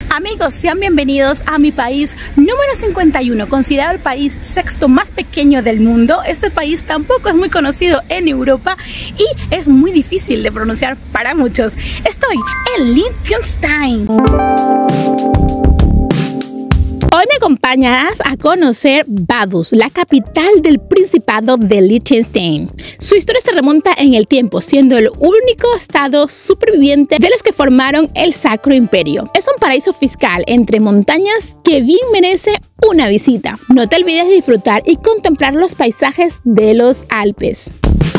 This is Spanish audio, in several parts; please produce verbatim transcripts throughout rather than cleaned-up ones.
Amigos, sean bienvenidos a mi país número cincuenta y uno, considerado el país sexto más pequeño del mundo. Este país tampoco es muy conocido en Europa y es muy difícil de pronunciar para muchos. Estoy en Liechtenstein. Hoy me acompañas a conocer Vaduz, la capital del Principado de Liechtenstein. Su historia se remonta en el tiempo, siendo el único estado superviviente de los que formaron el Sacro Imperio. Es un paraíso fiscal entre montañas que bien merece una visita. No te olvides de disfrutar y contemplar los paisajes de los Alpes.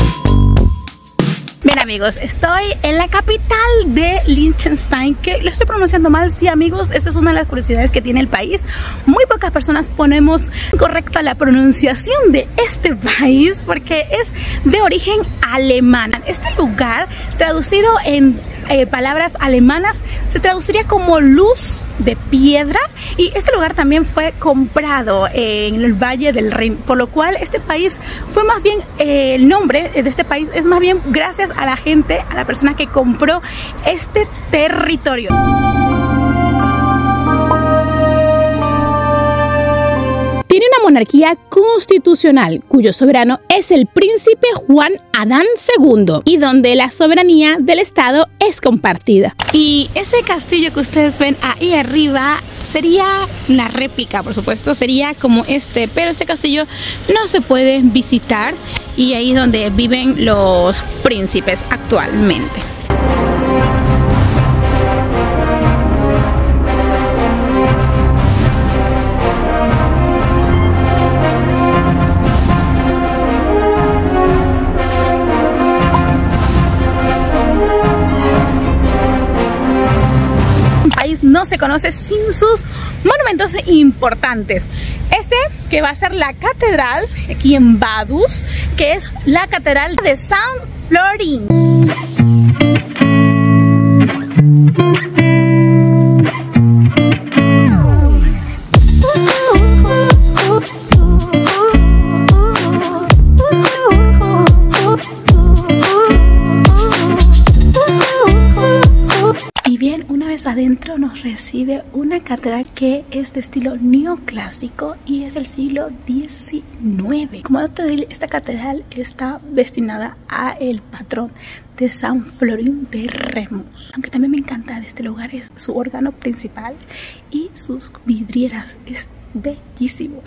Bien amigos, estoy en la capital de Liechtenstein, que lo estoy pronunciando mal, sí amigos, esta es una de las curiosidades que tiene el país. Muy pocas personas ponemos correcta la pronunciación de este país porque es de origen alemán. Este lugar, traducido en eh, palabras alemanas, se traduciría como luz de piedra, y este lugar también fue comprado en el Valle del Rin, por lo cual este país fue más bien, eh, el nombre de este país es más bien gracias a la gente, a la persona que compró este territorio. Tiene una monarquía constitucional cuyo soberano es el príncipe Juan Adán segundo y donde la soberanía del estado es compartida. Y ese castillo que ustedes ven ahí arriba sería la réplica, por supuesto, sería como este, pero este castillo no se puede visitar y ahí es donde viven los príncipes actualmente. No se conoce sin sus monumentos importantes. Este que va a ser la catedral aquí en Vaduz, que es la catedral de San Florin. Adentro nos recibe una catedral que es de estilo neoclásico y es del siglo diecinueve. Como dato, esta catedral está destinada a el patrón de San Florin de Remus. Aunque también me encanta de este lugar es su órgano principal y sus vidrieras, es bellísimo.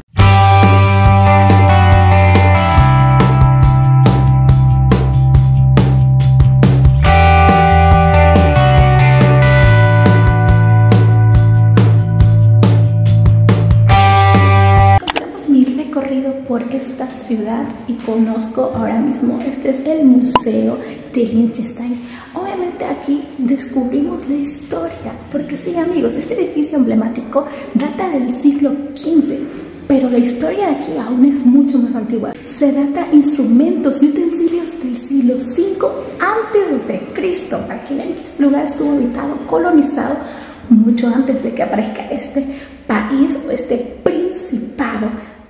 Por esta ciudad y conozco ahora mismo, este es el Museo de Liechtenstein. Obviamente aquí descubrimos la historia, porque sí amigos, este edificio emblemático data del siglo quince, pero la historia de aquí aún es mucho más antigua. Se data instrumentos y utensilios del siglo cinco antes de Cristo, para que vean que este lugar estuvo habitado, colonizado mucho antes de que aparezca este país o este principado.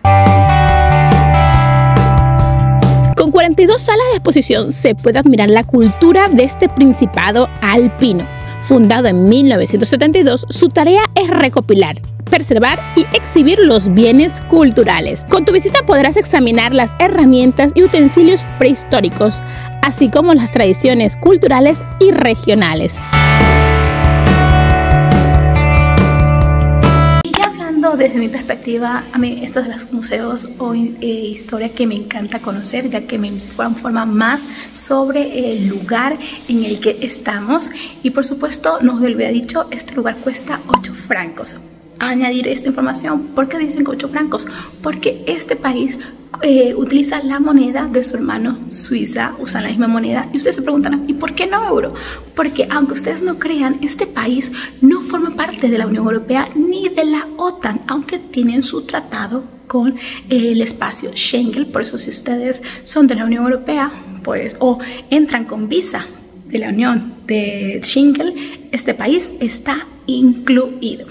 Con cuarenta y dos salas de exposición se puede admirar la cultura de este principado alpino. Fundado en mil novecientos setenta y dos, su tarea es recopilar, preservar y exhibir los bienes culturales. Con tu visita podrás examinar las herramientas y utensilios prehistóricos, así como las tradiciones culturales y regionales. Desde mi perspectiva, a mí estos son los museos o eh, historia que me encanta conocer, ya que me informan más sobre el lugar en el que estamos. Y por supuesto, no os había dicho, este lugar cuesta ocho francos. Añadir esta información, ¿por qué dicen ocho francos? Porque este país eh, utiliza la moneda de su hermano Suiza, usan la misma moneda. Y ustedes se preguntan, ¿y por qué no euro? Porque aunque ustedes no crean, este país no forma parte de la Unión Europea ni de la OTAN, aunque tienen su tratado con el espacio Schengen. Por eso si ustedes son de la Unión Europea, pues, o entran con visa de la Unión de Schengen, este país está incluido.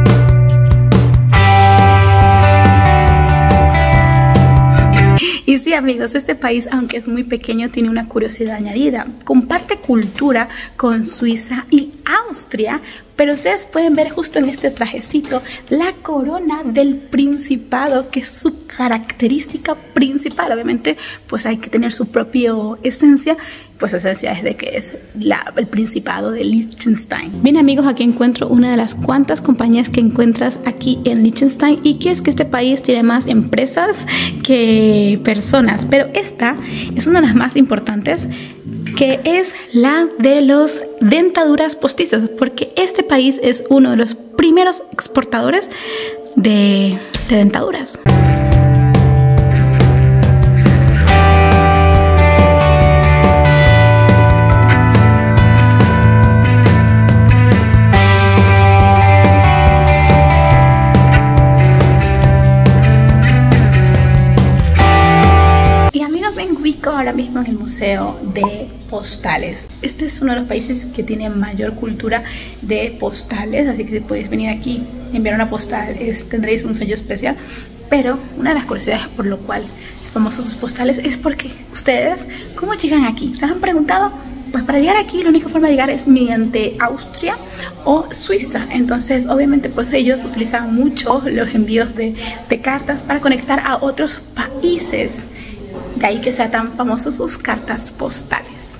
Y sí, amigos, este país, aunque es muy pequeño, tiene una curiosidad añadida. Comparte cultura con Suiza y Austria, pero ustedes pueden ver justo en este trajecito la corona del principado, que es su característica principal. Obviamente, pues hay que tener su propia esencia. Pues su esencia es de que es la, el principado de Liechtenstein. Bien amigos, aquí encuentro una de las cuantas compañías que encuentras aquí en Liechtenstein, y que es que este país tiene más empresas que personas, pero esta es una de las más importantes, que es la de los dentaduras postizas, porque este país es uno de los primeros exportadores de, de dentaduras. Ahora mismo en el Museo de Postales. Este es uno de los países que tiene mayor cultura de postales, así que si podéis venir aquí y enviar una postal, es, tendréis un sello especial. Pero una de las curiosidades por lo cual es famosos sus postales es porque ustedes, ¿cómo llegan aquí? ¿Se han preguntado? Pues para llegar aquí la única forma de llegar es mediante Austria o Suiza. Entonces obviamente pues ellos utilizan mucho los envíos de, de cartas para conectar a otros países. De ahí que sean tan famosos sus cartas postales.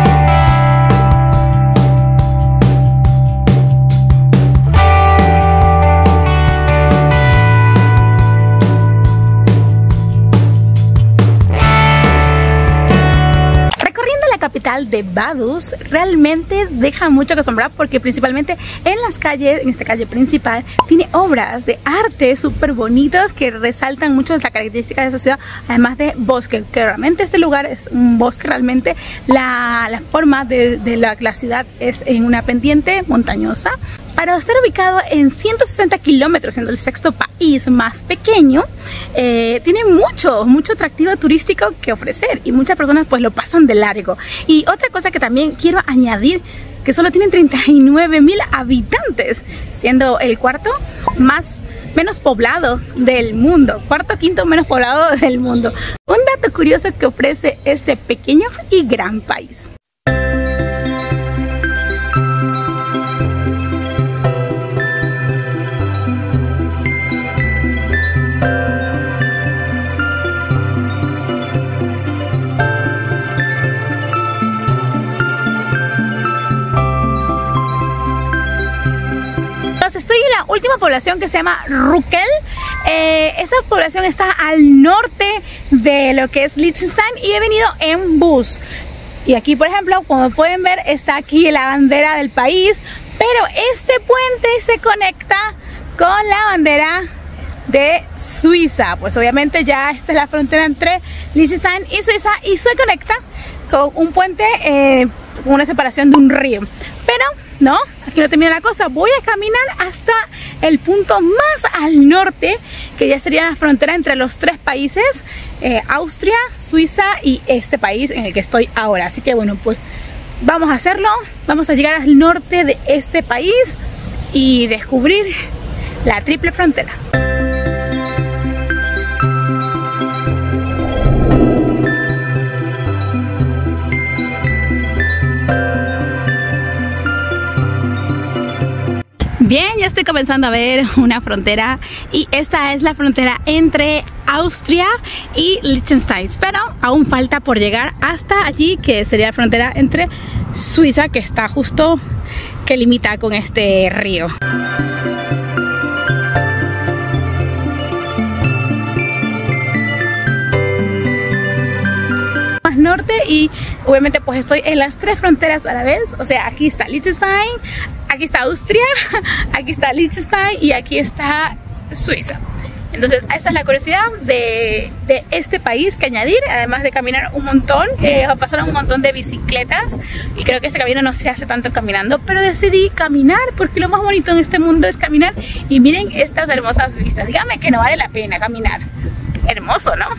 Capital de Vaduz realmente deja mucho que asombrar, porque principalmente en las calles, en esta calle principal, tiene obras de arte súper bonitas que resaltan mucho la característica de esa ciudad, además de bosque, que realmente este lugar es un bosque. Realmente la, la forma de, de la, la ciudad es en una pendiente montañosa. Para estar ubicado en ciento sesenta kilómetros, siendo el sexto país más pequeño, eh, tiene mucho, mucho atractivo turístico que ofrecer, y muchas personas pues lo pasan de largo. Y otra cosa que también quiero añadir, que solo tienen treinta y nueve mil habitantes, siendo el cuarto más menos poblado del mundo, cuarto quinto menos poblado del mundo. Un dato curioso que ofrece este pequeño y gran país. Última población, que se llama Ruckel. Eh, esta población está al norte de lo que es Liechtenstein, y he venido en bus. Y aquí, por ejemplo, como pueden ver, está aquí la bandera del país, pero este puente se conecta con la bandera de Suiza. Pues obviamente ya esta es la frontera entre Liechtenstein y Suiza, y se conecta con un puente, eh, con una separación de un río. Pero no, aquí no termina la cosa. Voy a caminar hasta el punto más al norte, que ya sería la frontera entre los tres países, eh, Austria, Suiza y este país en el que estoy ahora. Así que bueno, pues vamos a hacerlo. Vamos a llegar al norte de este país y descubrir la triple frontera. Bien, ya estoy comenzando a ver una frontera, y esta es la frontera entre Austria y Liechtenstein, pero aún falta por llegar hasta allí, que sería la frontera entre Suiza, que está justo, que limita con este río. Más norte, y obviamente pues estoy en las tres fronteras a la vez. O sea, aquí está Liechtenstein, aquí está Austria, aquí está Liechtenstein y aquí está Suiza. Entonces esta es la curiosidad de, de este país que añadir, además de caminar un montón. Eh, pasaron un montón de bicicletas y creo que este camino no se hace tanto caminando, pero decidí caminar porque lo más bonito en este mundo es caminar. Y miren estas hermosas vistas, díganme que no vale la pena caminar. Hermoso, ¿no?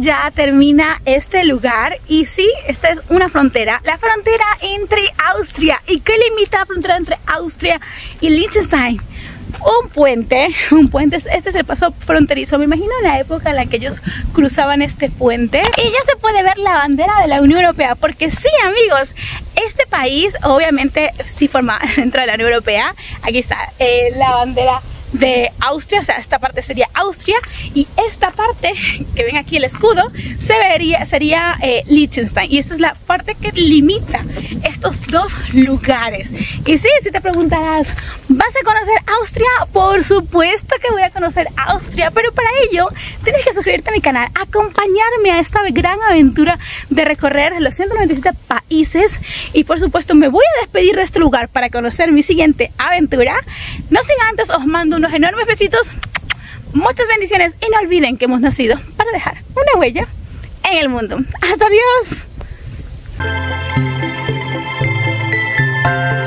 ya termina este lugar y sí, esta es una frontera, la frontera entre Austria. ¿Y qué limita la frontera entre Austria y Liechtenstein? Un puente, un puente, este es el paso fronterizo. Me imagino en la época en la que ellos cruzaban este puente y ya se puede ver la bandera de la Unión Europea, porque sí, amigos, este país obviamente sí forma dentro de la Unión Europea. Aquí está eh, la bandera de Austria, o sea, esta parte sería Austria y esta parte que ven aquí, el escudo, se vería, sería eh, Liechtenstein, y esta es la parte que limita estos dos lugares. Y sí, si te preguntarás, ¿vas a conocer Austria? Por supuesto que voy a conocer Austria, pero para ello tienes que suscribirte a mi canal, acompañarme a esta gran aventura de recorrer los ciento noventa y siete países, y por supuesto me voy a despedir de este lugar para conocer mi siguiente aventura. No sin antes os mando un unos enormes besitos, muchas bendiciones, y no olviden que hemos nacido para dejar una huella en el mundo. ¡Hasta Dios!